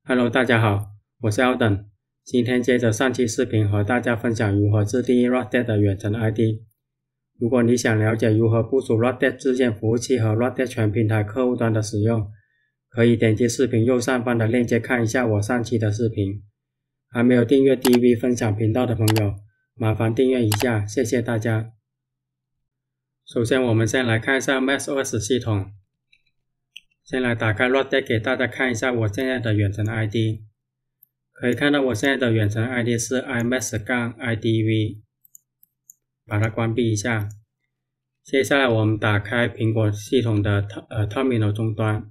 Hello， 大家好，我是 Alden。今天接着上期视频和大家分享如何自定义 ROCDET 的远程 ID。如果你想了解如何部署 ROCDET 自建服务器和 ROCDET 全平台客户端的使用，可以点击视频右上方的链接看一下我上期的视频。还没有订阅 DV 分享频道的朋友，麻烦订阅一下，谢谢大家。首先我们先来看一下 macOS 系统。先来打开 ROCDET 给大家看一下我现在的远程 ID。可以看到我现在的远程 ID 是 imax-idv， 把它关闭一下。接下来我们打开苹果系统的Terminal 终端。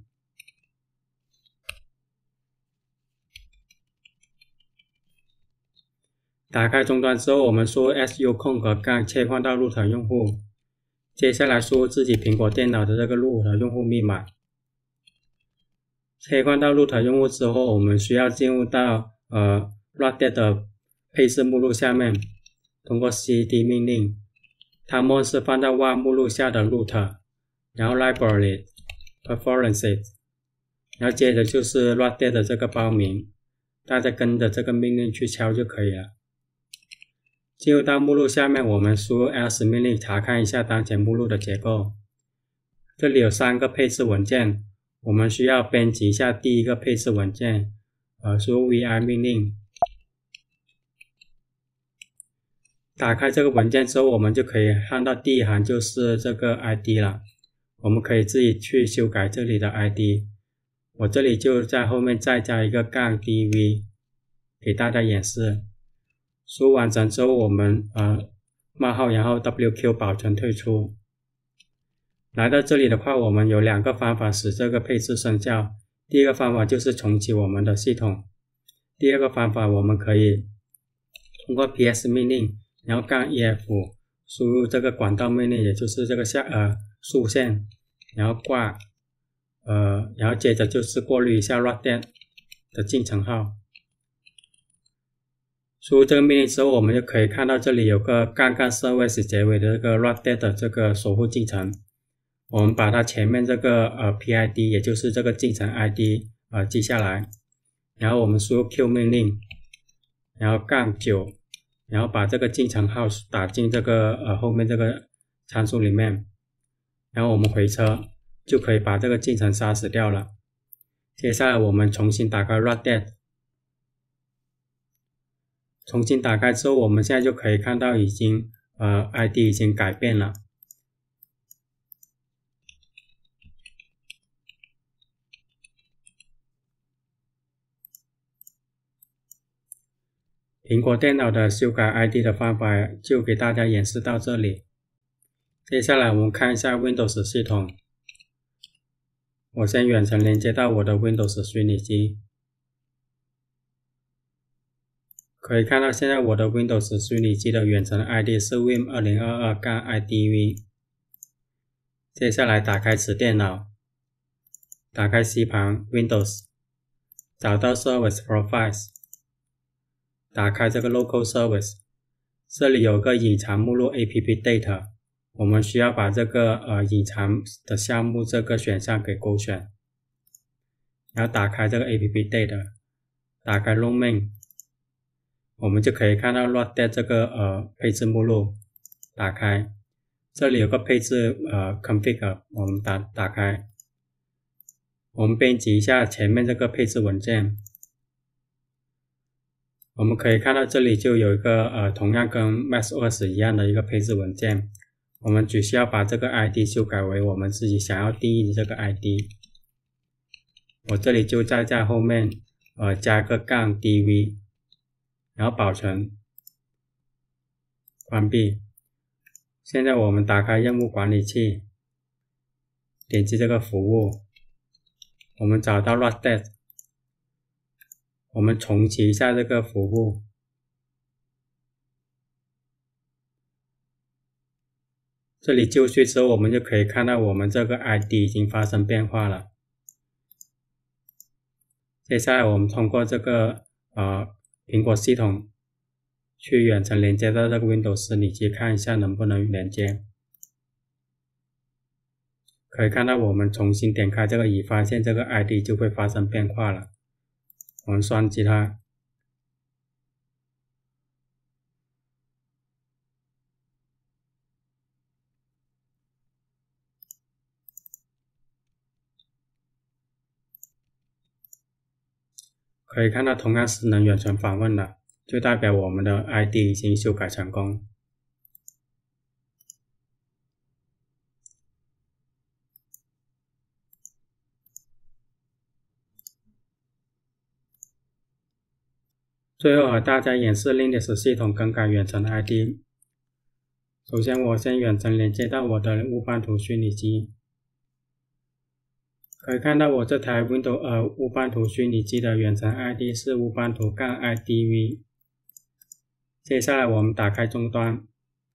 打开终端之后，我们输入 su:/- 切换到 root 用户。接下来输入自己苹果电脑的这个 root 用户密码。切换到 root 用户之后，我们需要进入到ROCDET 的配置目录下面，通过 cd 命令，它默认是放在 var 目录下的 root， 然后 library preferences， 然后接着就是 ROCDET 的这个包名，大家跟着这个命令去敲就可以了。进入到目录下面，我们输入 ls 命令查看一下当前目录的结构。这里有3个配置文件，我们需要编辑一下第一个配置文件，输入 vi 命令。打开这个文件之后，我们就可以看到第一行就是这个 ID 了。我们可以自己去修改这里的 ID， 我这里就在后面再加一个-dv， 给大家演示。输入完成之后，我们冒号然后 WQ 保存退出。来到这里的话，我们有2个方法使这个配置生效。第一个方法就是重启我们的系统。第二个方法，我们可以通过 ps 命令，然后-ef 输入这个管道命令，也就是这个竖线，然后挂然后接着就是过滤一下 ROCDET 的进程号。输入这个命令之后，我们就可以看到这里有个-service 结尾的这个 ROCDET 的这个守护进程。我们把它前面这个PID， 也就是这个进程 ID 记下来，然后我们输入 Q 命令，然后-9，然后把这个进程号打进这个后面这个参数里面，然后我们回车就可以把这个进程杀死掉了。接下来我们重新打开 ROCDET， 重新打开之后，我们现在就可以看到已经ID 已经改变了。苹果电脑的修改 ID 的方法就给大家演示到这里。接下来我们看一下 Windows 系统。我先远程连接到我的 Windows 虚拟机。可以看到现在我的 Windows 虚拟机的远程 ID 是 win2022-idv。接下来打开此电脑，打开 C 盘 Windows， 找到 Service Profiles， 打开这个 Local Service， 这里有个隐藏目录 App Data， 我们需要把这个隐藏的项目这个选项给勾选，然后打开这个 App Data， 打开 Long Main， 我们就可以看到 ROCDET 这个配置目录，打开，这里有个配置config， 我们打开，我们编辑一下前面这个配置文件。我们可以看到这里就有一个同样跟 macOS 一样的一个配置文件，我们只需要把这个 ID 修改为我们自己想要定义的这个 ID。我这里就在后面加个-dv， 然后保存，关闭。现在我们打开任务管理器，点击这个服务，我们找到 ROCDET， 我们重启一下这个服务。这里就绪之后，我们就可以看到我们这个 ID 已经发生变化了。接下来我们通过这个苹果系统去远程连接到这个 Windows 虚拟机，看一下能不能连接。可以看到我们重新点开这个已发现这个 ID 就会发生变化了。 我们双击它。可以看到同样是能远程访问的，就代表我们的 ID 已经修改成功。最后和大家演示 Linux 系统更改远程 ID。首先我先远程连接到我的乌班图虚拟机。可以看到我这台 Windows 乌班图虚拟机的远程 ID 是乌班图-IDV。接下来我们打开终端，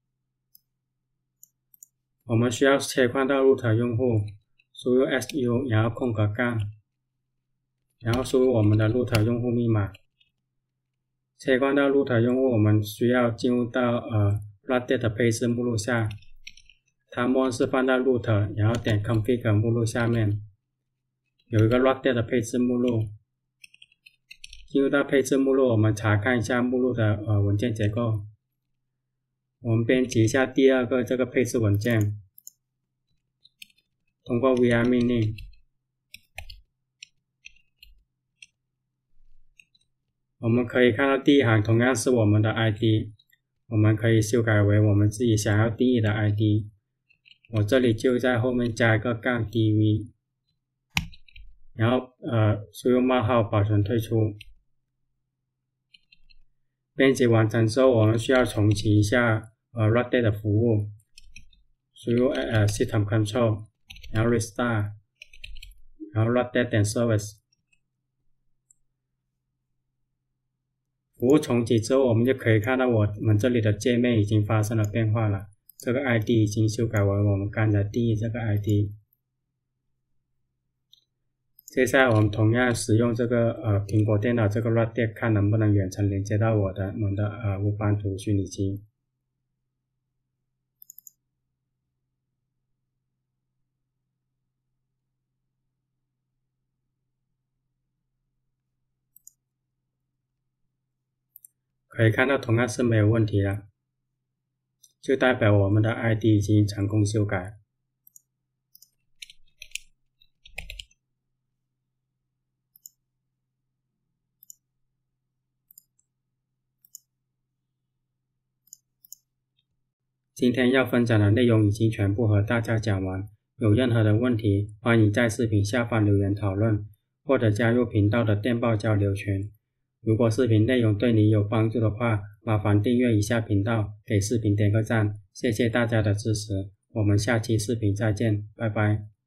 我们需要切换到 root 用户，输入 SU， 然后空格杠，然后输入我们的 root 用户密码。切换到 root 用户，我们需要进入到ROTDET 的配置目录下，它默认是放在 root， 然后点 config 目录下面，有一个 ROTDET 的配置目录。进入到配置目录，我们查看一下目录的文件结构。我们编辑一下第二个这个配置文件，通过 VI 命令。我们可以看到第一行同样是我们的 ID， 我们可以修改为我们自己想要定义的 ID。我这里就在后面加一个-dv， 然后输入冒号保存退出。编辑完成之后，我们需要重启一下ROTDET 的服务，输入system control， 然后 restart， 然后 ROTDET.service。服务重启之后，我们就可以看到我们这里的界面已经发生了变化了，这个 ID 已经修改为我们刚才定义这个 ID。接下来我们同样使用这个苹果电脑这个 ROTDET， 看能不能远程连接到我们的乌班图虚拟机。可以看到同样是没有问题的，就代表我们的 ID 已经成功修改。今天要分享的内容已经全部和大家讲完，有任何的问题，欢迎在视频下方留言讨论，或者加入频道的电报交流群。如果视频内容对你有帮助的话，麻烦订阅一下频道，给视频点个赞，谢谢大家的支持，我们下期视频再见，拜拜。